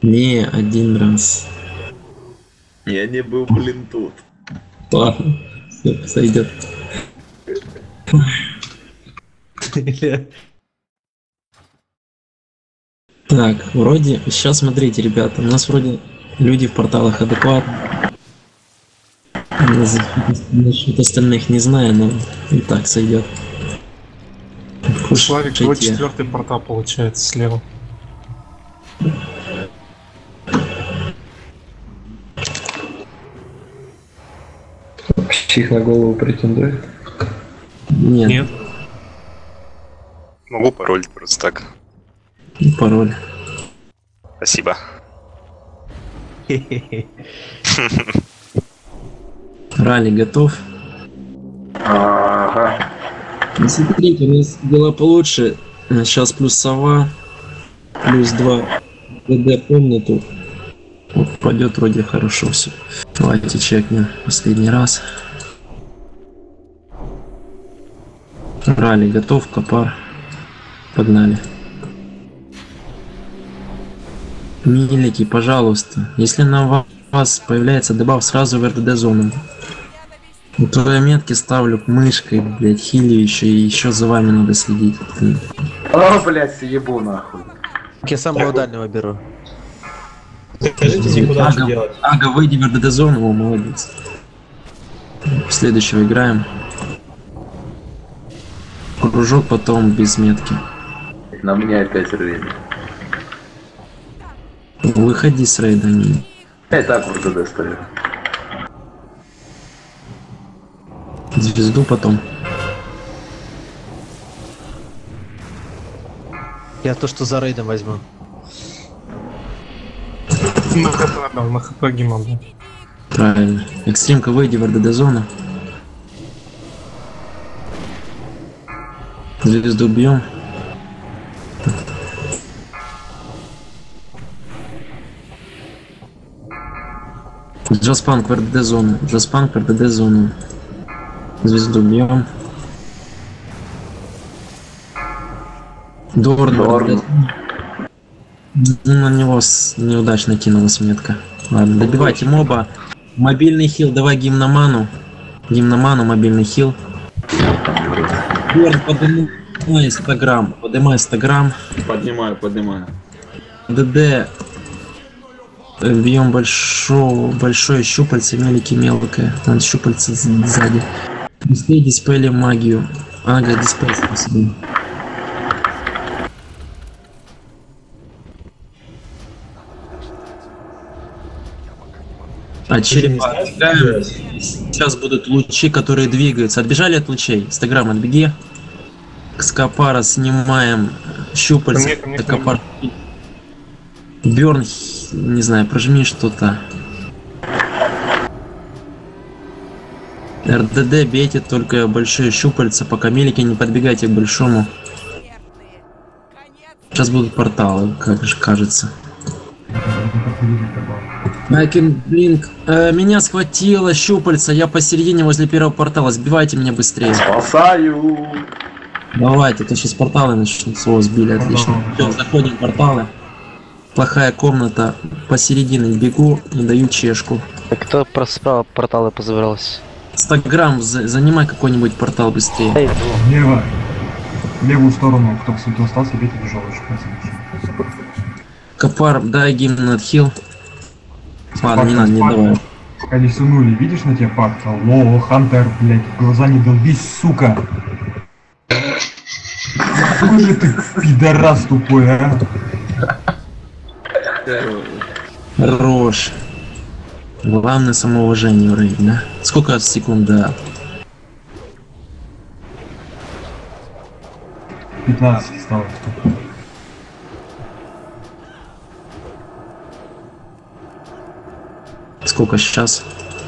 Не один раз. Я не был, блин, тут. Ладно, все, сойдет. Так, вроде, сейчас смотрите, ребята, у нас вроде люди в порталах адекватны. Насчет остальных не знаю, но и так сойдет. Славик, вот четвертый портал получается слева. Псих на голову претендует? Нет. Нет. Могу пароль просто так. Пароль. Спасибо. Ралли готов? Ага. Ну, смотрите, у нас дела получше. Сейчас плюс сова, плюс 2 ДД комнату. Вот, пойдет вроде хорошо все. Давайте чекнем последний раз. Ралли готов, Копар. Погнали. Милики, пожалуйста, если на вас появляется дебаф, сразу в РДД зону. У твоей метки ставлю мышкой, блять, хилю еще, и еще за вами надо следить. О, блядь, съебу нахуй. Я самого дальнего беру. Скажите, куда что делать? Ага, выйди в РДД зону, о, молодец. Следующего играем. Кружок потом без метки. На мне опять рейд. Выходи с рейда. Я и так в РДД стою. Звезду потом. Я то, что за рейдом возьму. На ХП, да, на ХП гимон. Правильно. Экстримка, выйди в РДД зону. Звезду бьем. Джаспанк в РДД зону. Джаспанк в РДД зону. Звезду бьем. Дорн. На него неудачно кинулась метка. Ладно, добивайте моба. Мобильный хил, давай гимноману. Гимноману, мобильный хил. Дорн, поднимай 100 грамм. Поднимай 100 грамм. Поднимаю. ДД. Бьем большое щупальце, мелики мелкое. Вон щупальце сзади. Быстрее диспелим магию. Ага, диспель, спасибо. А черепа отбегаем. Сейчас будут лучи, которые двигаются. Отбежали от лучей. 100 грамм отбеги. С Копара снимаем щупальце. Копар. Бёрн, не знаю, прожми что-то. РДД бейте только большие щупальца, пока мелики не подбегайте к большому. Сейчас будут порталы, как же кажется. Блинк. Меня схватило щупальца, я посередине возле первого портала. Сбивайте меня быстрее. Спасаю. Давайте, то сейчас порталы начнутся. О, сбили, отлично. Все, заходим в порталы. Плохая комната. Посередине бегу и даю чешку. А кто справа порталы позабрался? 100 грамм, занимай какой-нибудь портал быстрее. Эй, Лево. Левую сторону, кто кстати остался, бейте тяжелый шприц. Копар, дай гимн отхил. Ладно, не надо, не давай. Пока не сунули, видишь на тебя пак? Алло, Хантер, блядь, в глаза не долбись, сука! Какой же ты пидорас тупой, а? Хорош. Главное самоуважение в рейде, да? Сколько секунд до... 15 осталось. Сколько сейчас?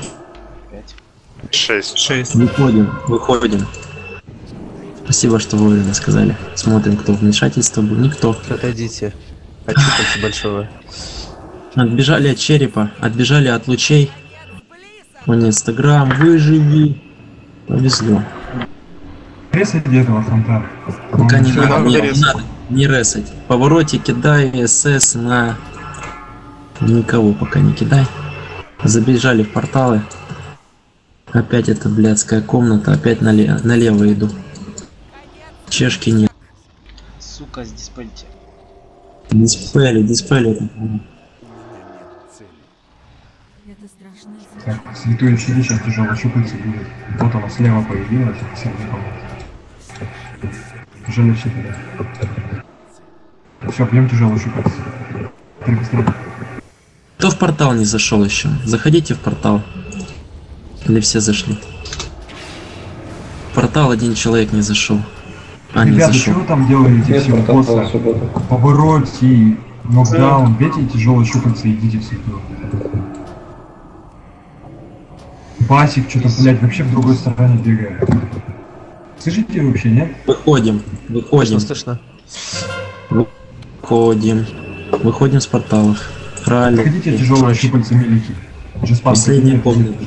6. Выходим. Спасибо, что вовремя сказали. Смотрим, кто вмешательство был. Никто. отойдите. Отчитайте большого. Отбежали от черепа, отбежали от лучей. Вон Инстаграм, выживи. Повезло. Ресайте этого Хантера. Пока не надо, не надо, не ресать. В повороте кидай СС на Никого пока не кидай. Забежали в порталы. Опять эта блядская комната. Опять налево иду. Чешки нет. Сука, с диспельте. Диспели. Так, святое чудо сейчас тяжело щупальца будет. Вот оно слева появилось, сердцем. Тяжело все туда. Все, бьем тяжело щупальца. Быстрее. Кто в портал не зашел еще? Заходите в портал. Или все зашли? В портал один человек не зашел. Не Ребята, зашел. что вы там делаете все? Босса, повороте, нокдаун, бейте тяжелые щупальца и идите в светло. Басик что-то, блядь, вообще в другой стороне бегает. Слышите вообще, нет? Выходим. Слышно? Выходим с порталов. Ралли. Ходите тяжелые щупальца милики. Последняя комната.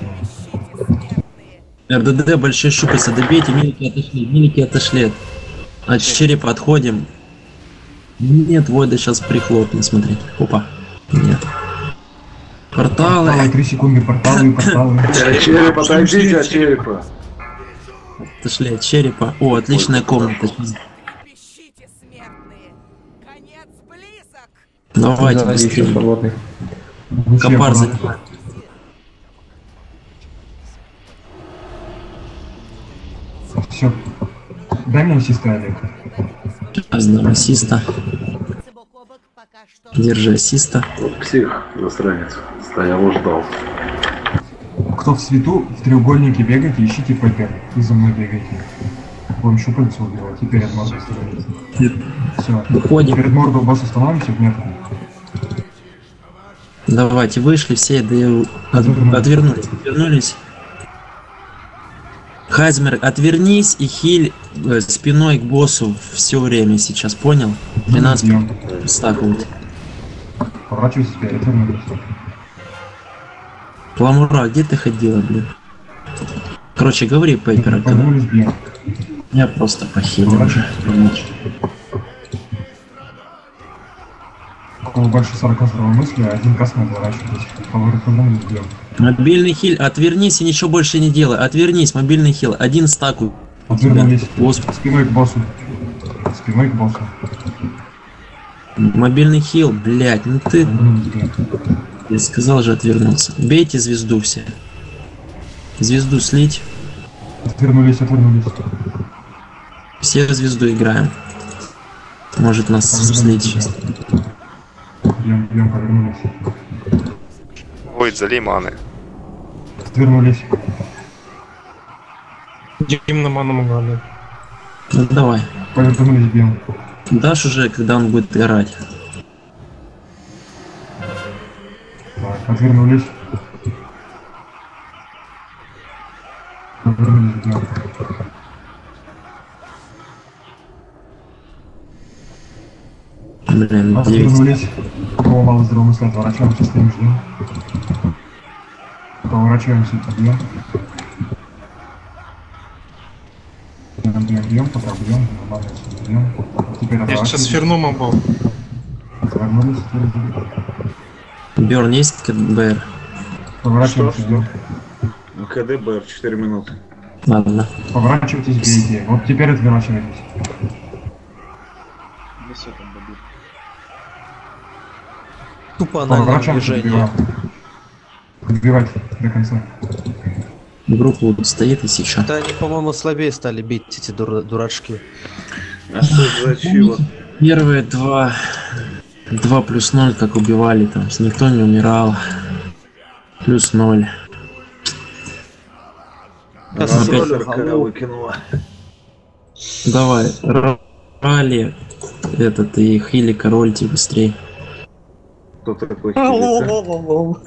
РДД, большие щупальца, добейте, милики отошли. От черепа отходим. Нет, Войда сейчас прихлопнет, смотри. Опа. Нет. Порталы. 3 секунды, порталы. Череп, отойдите от черепа. Отошли от черепа. О, отличная комната. Пищите, смертные! Конец близок! Давайте быстрее. Копар занимает. Все. Дай мне ассиста, Олег. Здорово, ассиста. Держи ассиста. Псих, засранец. Стоял, ждал. Кто в свету, в треугольнике бегайте, ищите ПП. И за мной бегайте. Будем щупальца убивать. И перед мордой становимся. Все. Выходим. Перед мордой босса становимся в метку. Давайте, вышли все, отвернулись. Хазмер, отвернись и хиль спиной к боссу все время сейчас, понял? 13 стакают. Поворачивайся теперь, отвернулись. Пламура, где ты ходила, блин? Короче, говори, Пейпера, когда. Повернулись, бьем. Я просто похилил. Поворачивайся. У кого больше 40 здравомыслия, один красный отворачивайтесь. Повернулись, бьем. Мобильный хиль, отвернись и ничего больше не делай. Отвернись, мобильный хил, один стаку. Отвернулись. Господи. Спиной к боссу. Спиной к боссу. Мобильный хил, блять, ну ты... Повернулись, бьем. Я сказал же отвернуться. Бейте звезду все. Звезду слить. Отвернулись. Все звезду играем. Может нас слить сейчас. Бьем, повернулись. Ой, залей маны. Отвернулись. Дим на ману надо. Ну давай. Повернулись, бьем. Дашь уже, когда он будет играть. Так, отвернулись. Повернулись, бьем. Блин, 9. Отвернулись. У кого мало здравомыслия, отворачиваемся, стоим, ждем. Поворачиваемся, бьем. Бьем, пока бьем, нормально все бьем. Теперь Я сейчас отворачиваемся. верну мобов. Отвернулись, Бёрн есть КДБР? поворачиваемся, Что? бьем. КДБ 4 минуты. Ладно. Поворачивайтесь, бейте. Вот теперь отворачивайтесь. Высоком бобы. Тупо анальное Поворачиваемся, движение. Убивать до конца. Группа стоит и сейчас. Да они, по-моему, слабее стали бить эти дурачки. А что за чего? Первые 2 плюс 0, как убивали там. Никто не умирал. Плюс 0. Роллер выкинула. Давай. Ралли. Этот и хили корольте быстрее. Кто такой хилится?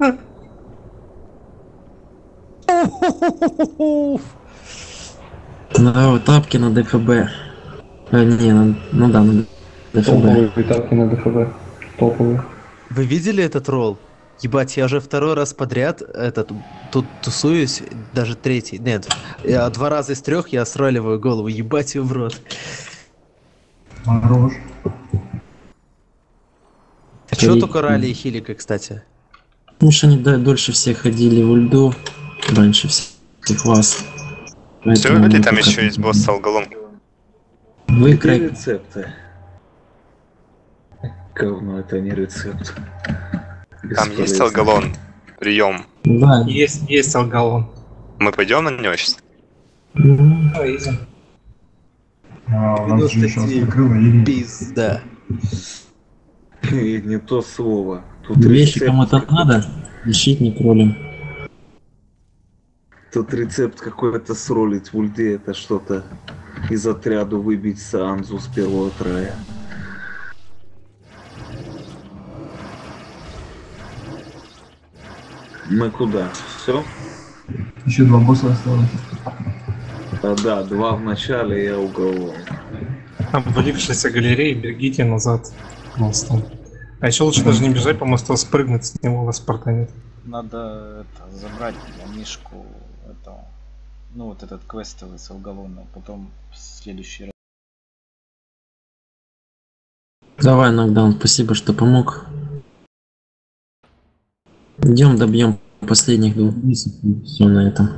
Да, вот тапки на ДФБ. Ну да, на ДФБ. Тапки на ДФБ. Топовые. Вы видели этот ролл? Ебать, я уже второй раз подряд тут тусуюсь, даже третий. Нет, 2 раза из 3 я сроливаю голову, ебать ее в рот. Хорош. Чего Творить. только Ралли и Хилика, кстати? Потому что они дольше всех ходили в ульду, раньше всех вас. Все, Поэтому или там мы еще как- есть босс с алголом? Вы Где крайне... рецепты? Говно, это не рецепт. Там есть Бесполезно. алголон? Прием. Да. Есть алгалон. Мы пойдем на него сейчас? Ну, А, у нас же еще закрыло Ирина. Пизда. И не то слово. Тут Вещи рецепт кому-то какой-то. надо, ищите не кролем. Тут рецепт какой-то сролить в ульде, это что-то из отряда выбить Санзу с первого трая. Мы куда? Все? Еще 2 босса осталось. Да, 2 в начале, я уголовник. Обвалившаяся галерея, бегите назад к мосту. А еще лучше даже не бежать по мосту, а спрыгнуть с него, у вас порта нет. Надо забрать мишку этого. Ну вот этот квестовый с алгалоном, потом в следующий раз. Давай, нокдаун, спасибо, что помог. Идем добьем последних 2 боссов и все на этом.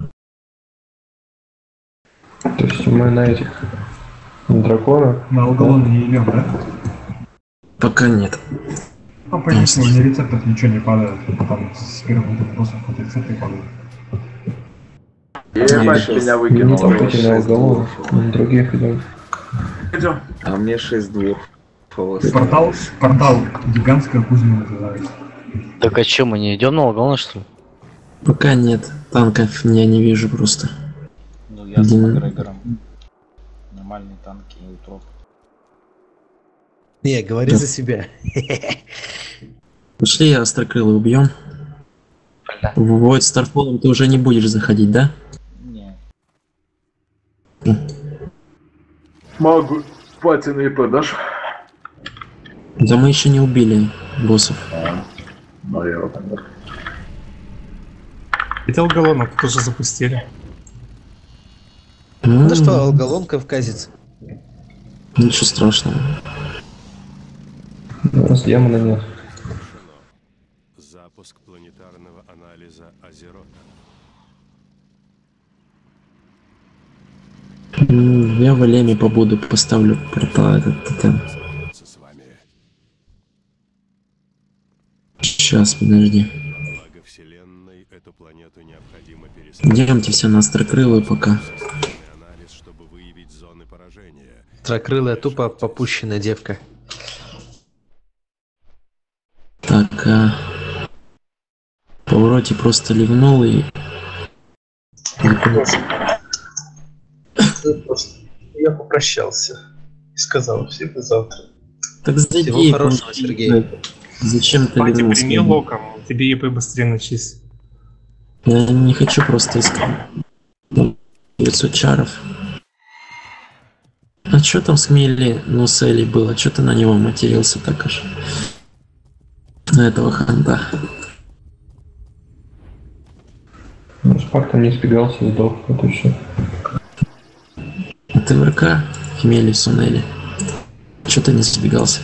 То есть мы на этих драконах. На алгалон не идем, да? Пока нет. Ну, по единственному рецептов ничего не падает. Там с первым этим боссом хоть рецепты падают. Ебать, меня Ну, выкинул. там хоть на алгалон, на других идем. Идем. А мне 6 дворфов Портал гигантская кузня называется. Так а че, мы не идем на алгалон, что ли? Пока нет. Танков я не вижу просто. Ну я с Один. Макгрегором. Нормальные танки и утроп. Не, говори Да. за себя. Пошли, острокрылый убьем. В Void Starfall ты уже не будешь заходить, да? Не. Могу. Пати на ИП дашь? Да мы еще не убили боссов. Наверное. Ведь алгалон тоже запустили. Ну что, алгалон кавказец. Ничего страшного. У нас Демона нет. Запуск планетарного анализа Азерота. Я в Элеме побуду, поставлю портал этот тотем. С вами. Сейчас, подожди. Благо Вселенной эту планету необходимо пересмотреть. Идемте все на острокрылую пока. Анализ, чтобы выявить зоны поражения. Трокрылая тупо попущенная девка. Так, в повороте просто ливнул и... Я попрощался и сказал всем до завтра. Так зайди. Всего хорошего, Сергей. Зачем ты Пати, вернулся? прими локом, тебе ЕП быстрее начись. Я не хочу просто искать 900 чаров. А чё там с Хмели, ну с Элли было? Чё ты на него матерился так аж? На этого ханда. Ну, Спак там не избегался, сдох, это все. А ты в РК? Хмели, Сунели. Чё ты не сбегался?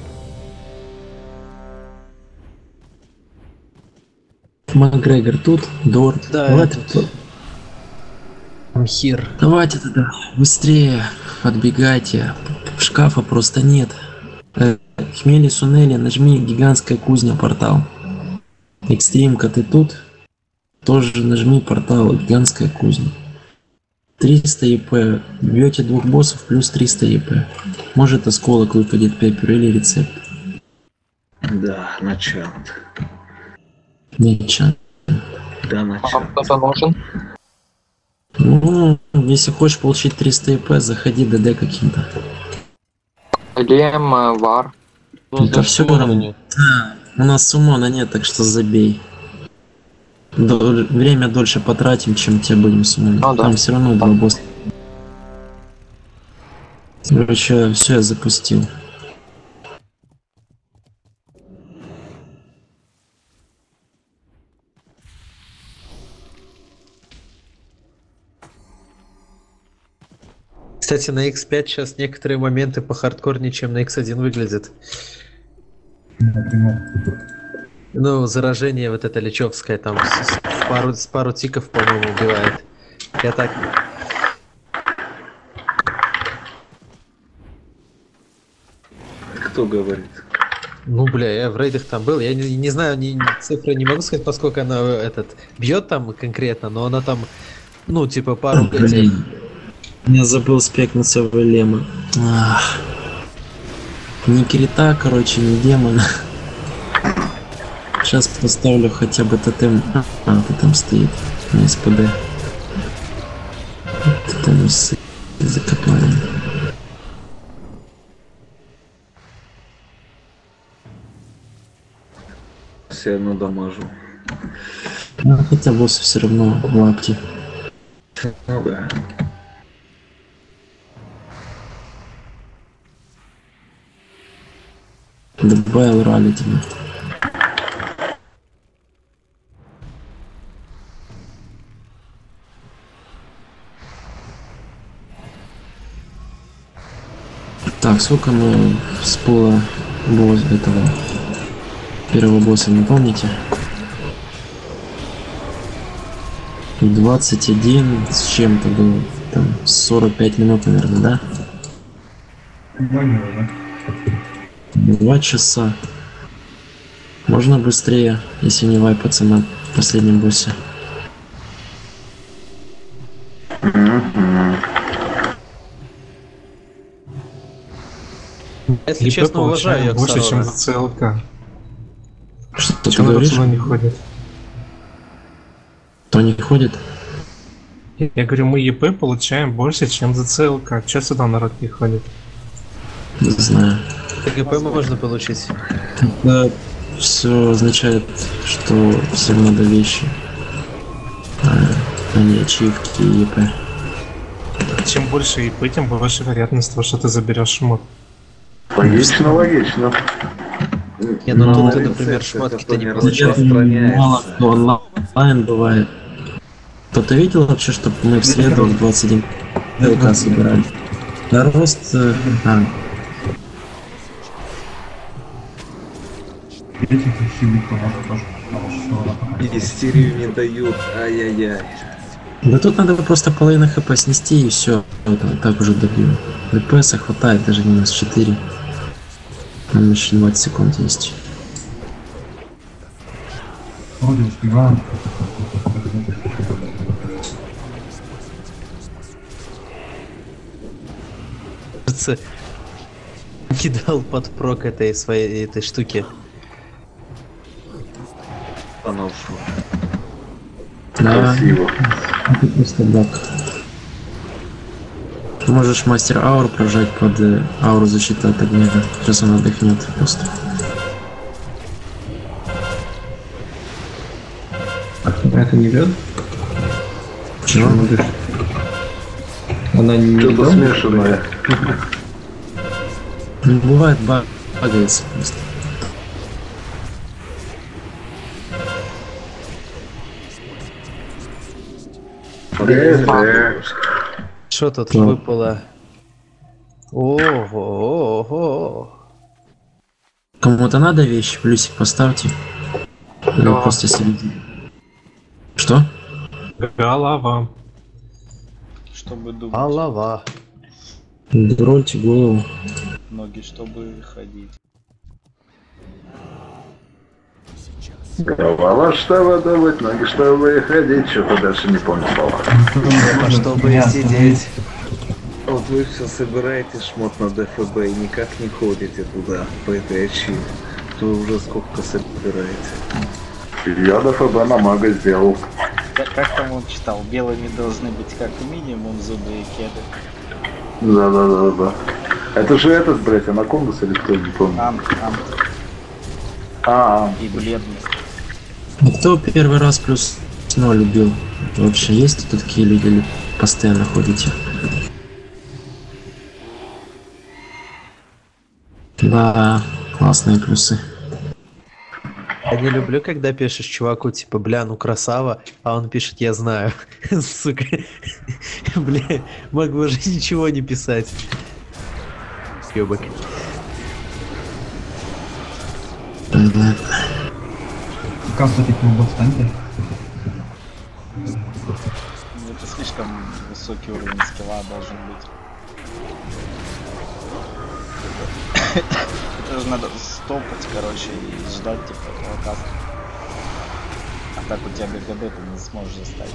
Макгрегор тут, Дор. Да, Давайте, Мхир. давайте тогда быстрее подбегайте. Шкафа просто нет. Хмели, Сунели, нажми гигантская кузня портал. Экстримка, ты тут? Тоже нажми портал гигантская кузня. 300 ЕП. Бьете 2 боссов плюс 300 ЕП. Может осколок выпадет пепер или рецепт. Да, начант. Ничего. Да, начант. Кто-то нужен? Ну, если хочешь получить 300 ЕП, заходи ДД каким-то. Лем, вар. Да все равно. У нас суммона нет, так что забей. Время дольше потратим, чем тебе будем суммонить. Ну да. Там все равно 2 босса. Короче, все я запустил. Кстати, на X5 сейчас некоторые моменты по хардкорнее, чем на X1 выглядят. например. Ну, заражение вот это лечевское там с пару тиков, по-моему, убивает. Я так... Кто говорит? Ну, бля, я в рейдах там был, я не знаю, цифры не могу сказать, поскольку она бьет там конкретно, но она там, ну, типа пару... Блин. Я забыл спекнуться в Лема. Ни крита, короче, ни демона. Сейчас поставлю хотя бы тотем. Тотем стоит на СПД. Тотем закопаем. Все равно дамажу. Хотя босс все равно в лапте. Ну да. Добавил ралли тебе. Так, сколько мы с пола этого первого босса, не помните? 21 с чем-то было. Там 45 минут, наверное, да? 2 часа. Можно быстрее, если не вайпаться на последнем боссе. Если честно, уважаю я больше, чем за ЦЛК. Что ты Чего говоришь? туда не ходит? Кто не ходит? Я говорю, мы ЕП получаем больше, чем за ЦЛК. Че сюда народ не ходит? Не знаю. ТГП можно получить. Это все означает, что всем надо вещи, а не ачивки и ЕП. Чем больше ЕП, тем больше вероятность того, что ты заберешь шмот. Логично, логично. Не, ну тут ты, например, шмотки-то не получаешь. Мало кто онлайн бывает. Кто-то видел вообще, чтобы мы в среду в 21 ДЛК собирали? На рост... Истерию не дают, ай-яй-яй. Да тут надо просто половину хп снести и все. Вот так уже добью. ДПС хватает, даже минус 4. Там еще 20 секунд есть. Вроде успеваем. Кажется, кидал под прок этой штуки. Она ушла. Да. Красиво. Это просто баг. Можешь мастер ауру прожать под ауру защиты от огня. Сейчас он отдохнет просто. Это не лед? Чего? Она не Что-то лед? смешанное. Не бывает, багается просто. Что тут выпало? Ого. Кому-то надо вещи, плюсик поставьте. Или вы просто сидите. Что? Голова. Чтобы думать. Голова. Дрольте голову. Ноги, чтобы ходить. Голова, чтобы думать, ноги, чтобы ходить. Что-то дальше не помню слова. Чтобы сидеть. Вот вы все собираете шмот на ДФБ и никак не ходите туда, по этой ачивке. Вы уже сколько собираете? Я ДФБ на мага сделал. Как там он читал? Белыми должны быть как минимум зубы и кеды. Да. Это же этот, блять, анакондас или кто, не помню. И бледный. А кто первый раз плюс 0 убил? Вообще есть тут такие люди или постоянно ходите? Да, классные плюсы. Я не люблю, когда пишешь чуваку, типа, бля, ну красава, а он пишет, я знаю. Сука. Бля, мог бы уже ничего не писать. Ёбок. Как кстати, клуб встаньте. Это слишком высокий уровень скилла должен быть. Это же надо стопать, короче, и ждать, типа, каста. А так у тебя БГБ ты не сможешь заставить.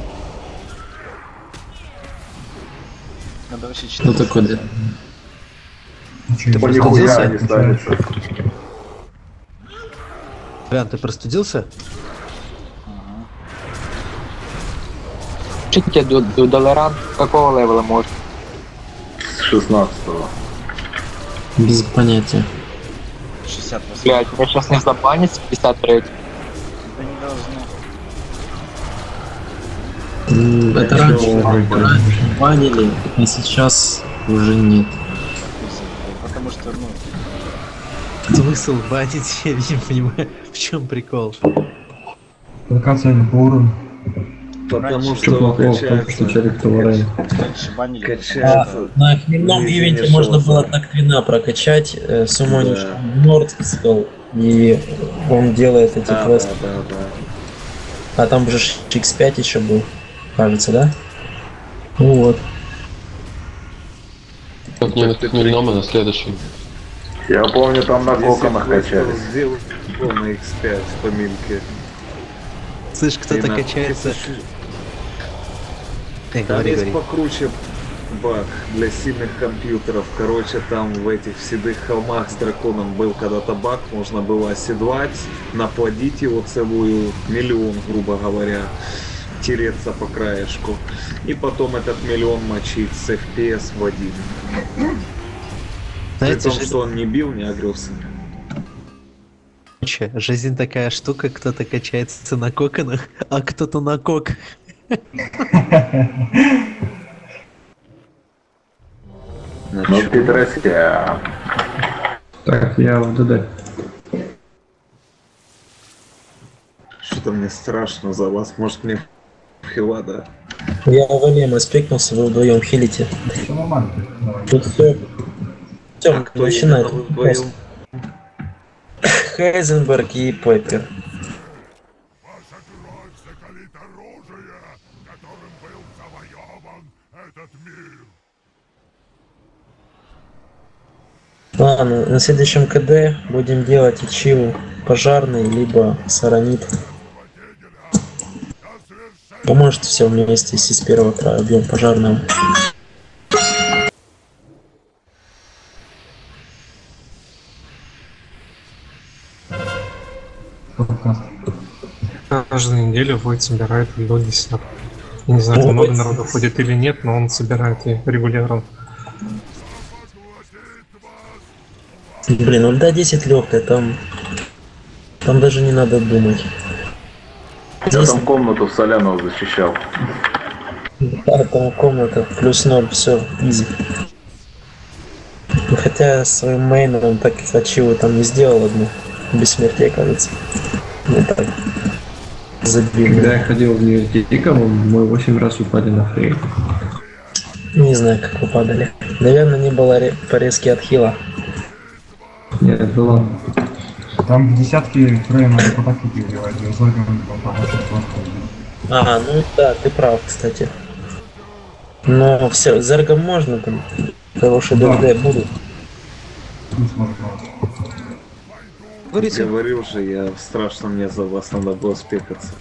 Надо вообще 4. Что такое, да? Ты нихуя не простудился? ставится. Блян, ты простудился? Читайте Долоран, какого левела может? С 16-го. Без понятия. 68. Блять, меня сейчас не забанить с 53. Да не должно. Это раньше банили, а сейчас уже нет. Потому что, ну... Смысл банить, я не понимаю, в чем прикол. Локация по уровню. Потому Что плохого в том, что человек кто варит. Раньше банили. качается. На хмельном ивенте можно было так твина прокачать, сумонишь Нордскилл, и он делает эти Да, квесты. да. А там же X5 еще был, кажется, да? Ну вот. Как не на хмельном, а на следующем. Я помню, там на коконах качались. Сделал на X5 по мильке. Слышь, кто-то И на- качается. Там Говори, есть говори. покруче баг для сильных компьютеров. Короче, там в этих в седых холмах с драконом был когда-то баг, можно было оседлать, наплодить его целую миллион, грубо говоря, тереться по краешку, и потом этот миллион мочить с FPS в один. При Знаете, том, что он не бил, не агрелся. жизнь такая штука, кто-то качается на коконах, а кто-то на коках. Ну, Петросия. Так, я в ДД. Что-то мне страшно за вас. Может, мне хила, да? Я Валема спекнулся, вы вдвоем хилите. Все нормально. Давай. Тут все. Тём, Кто начинает. именно вы вдвоем? Хайзенберг и Пайпер. Ладно, на следующем КД будем делать Ичиву пожарный, либо Саранит. Поможет все вместе, если с первого края убьем пожарного. Подкаст. Каждую неделю Войт собирает до 10. Я не знаю, Ну, много Войт- народу ходит или нет, но он собирает и регулярно. Блин, ну да, 10 легкая, там даже не надо думать. Я там комнату в Соляного защищал. Да, там комната плюс 0, все, изи. Хотя своим мейном так и Ачиву там не сделал одну. Бессмертие, кажется. Ну так. Забили. Когда я ходил в Нью-Диком, мы 8 раз упали на фрей. Не знаю, как вы падали. Наверное, не было порезки от хила. Нет, да ладно. Там в десятки фрейм надо по тактике убивать, я за это помочь просто. А, ну да, ты прав, кстати. Но все, зергом можно там. Хорошие Да. ДВД будут. Не сможет мало. Говорите. Говорил же, я страшно, мне за вас надо было спекаться.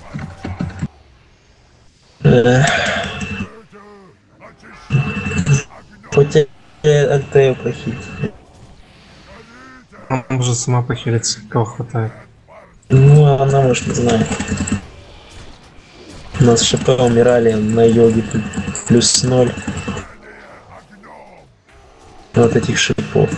Хоть Альтею прохить. Он может сама похилиться, кого хватает. Ну, она, может, не знает. У нас ШП умирали на йоге плюс 0. Вот этих шипов.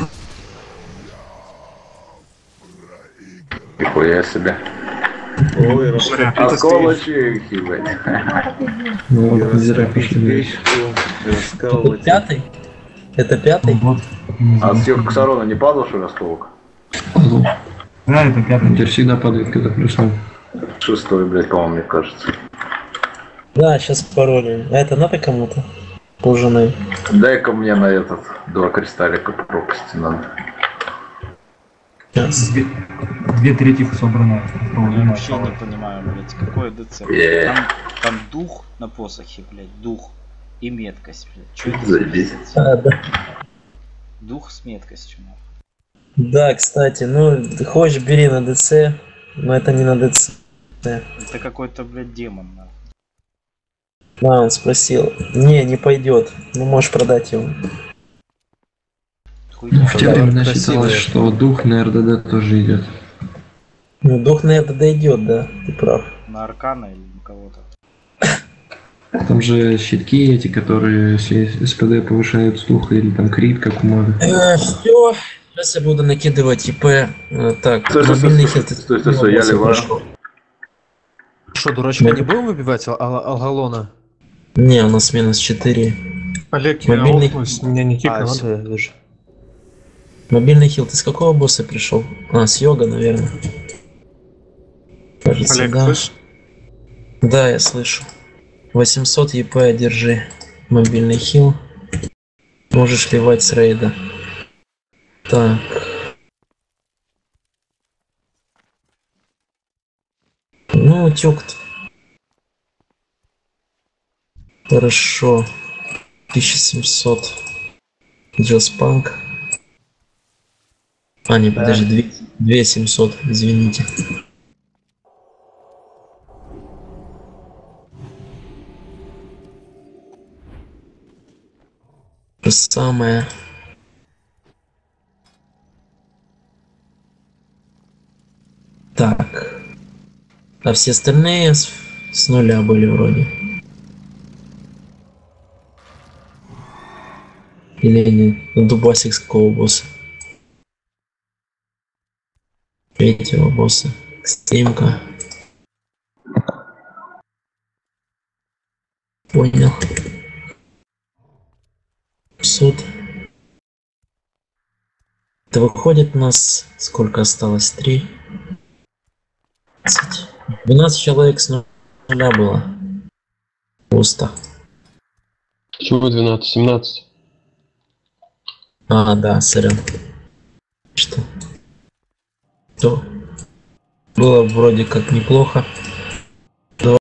Нихуя себе. Ой, Осколочи, блядь. Ну, вот зря пишем. Это пятый? Это пятый? Вот. А с Ксарона не падал, что ли, осколок? Да, это пятый. Теперь всегда падает, когда плюс 0. 6-й, блядь, по-моему, мне кажется. Да, сейчас паролем. А это надо кому-то? Полжены. Дай-ка мне на этот 2 кристаллика пропасти надо. Сейчас. Две трети собрано. Я вообще не понимаю, блядь, какое ДЦ. Там дух на посохе, блядь, дух и меткость, блядь. Чё это за пиздец? Дух с меткостью, нахуй. Да, кстати, ну, ты хочешь, бери на ДЦ, но это не на ДЦ. Это какой-то, блядь, демон, нахуй. Да, он спросил. Не пойдет. Ну, можешь продать его. В те времена считалось, что дух на РДД тоже идет. Ну, дух на РДД идет, да, ты прав. На Аркана или на кого-то? Там же щитки эти, которые СПД повышают слух, или там крит, как у мага. Все. Сейчас я буду накидывать ИП. Так, мобильный хил. Стой, я ливаю. Что, дурачка не будем выбивать Алгалона? Не, у нас минус 4. Олег, я Мобильный- опусь, меня не кикнуло. Все, я вижу. Мобильный хил, ты с какого босса пришел? А, с йога, наверное. Кажется, Олег, да. слышишь? Да, я слышу. 800 ЕП держи. Мобильный хил. Можешь ливать с рейда. Так. Ну, утюг. Хорошо. 1700. Джаспанк. А, не, подожди, 2700, извините. То самое. Так. А все остальные с нуля были вроде. Или не? Дубасик с какого босса? Третьего босса. Стримка. Понял. Суд. Это выходит у нас... Сколько осталось? 3. 12 человек с нуля было. Пусто. Чего 12? 17. А, да, сорян. Что? То было вроде как неплохо.